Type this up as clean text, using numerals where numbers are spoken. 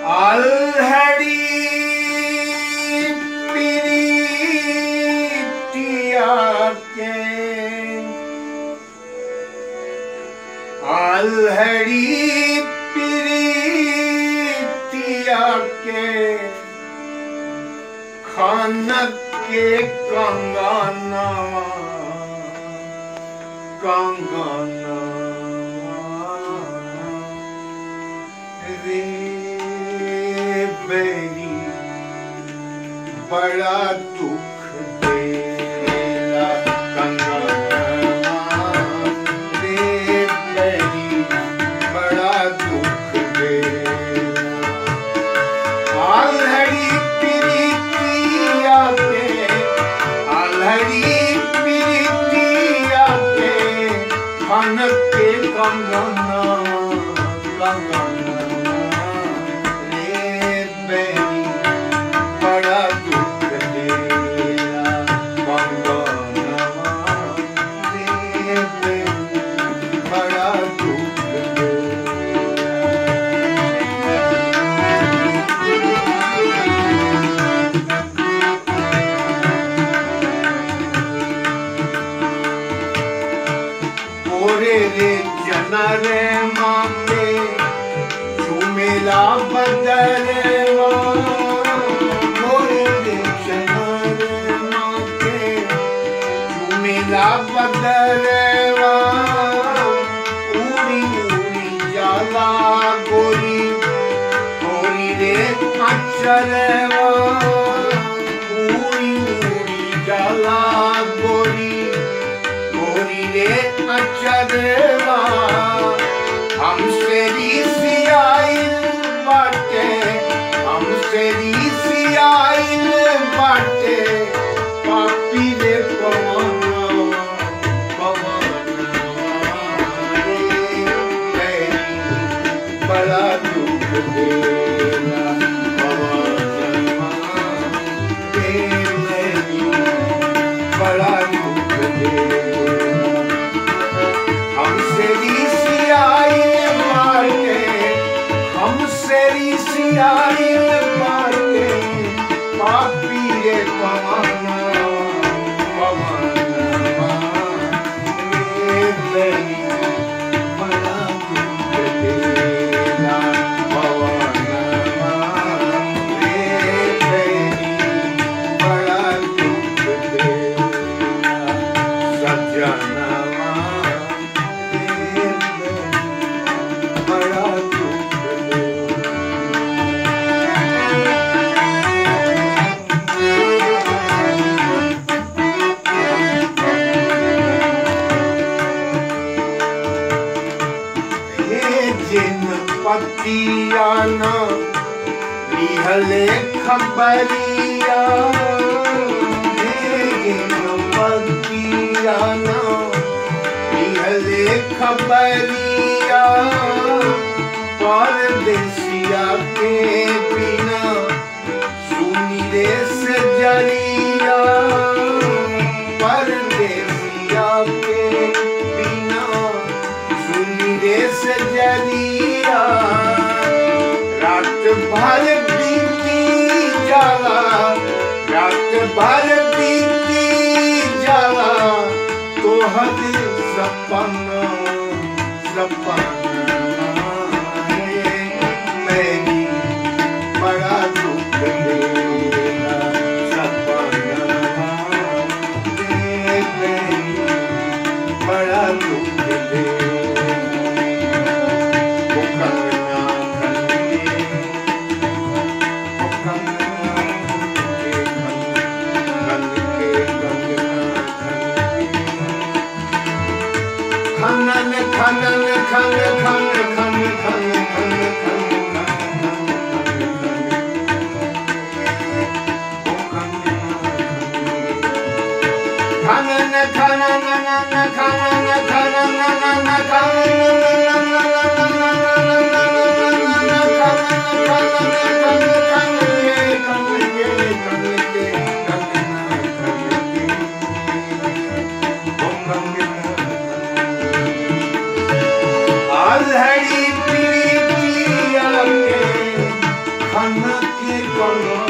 आल्हड़ी प्रीतिया के आल्हड़ी प्रीतिया के खानक के कंगनवा रे बेरी बड़ा दुख देला कंगनवा रे बेरी बड़ा दुख देला आल्हड़ी प्रीतिया के आल्हड़ी प्रीतिया के खानक के कंगनवा रे जनरे मांगे झूमेला बदलवा मोरे रे जनरे मांगे झूमेला बदलवा उड़ी उड़ी जाला गोरी गोरी रे अचरवा उड़ी उड़ी जाला गोरी गोरी रे अचरवा हमसे रीसियाइल बाटे हमसे रीसियाइल बाटे पापी रे पवनवा रे बेरी बड़ा दुख देला पवनवा रे बेरी बड़ा दुख देला हमसे रीसियाइल बाटे पापी रे पवनवा रे बेरी बड़ा दुख देला पवनवा रे बेरी बड़ा दुख देला सजनवा रे बड़ा दुख पतिया न लिहले खबरिया पतिया न लिहले खबरिया परदेसिया के बिना सुनी रे सजरिया परदेसिया के बिना सुनी रे सजरिया रात भर बीती जाला रात भर बीती जाला तो हद सपना रे मेरी बड़ा दुख देला सपना रे मेरी बड़ा दुख देला मन के करो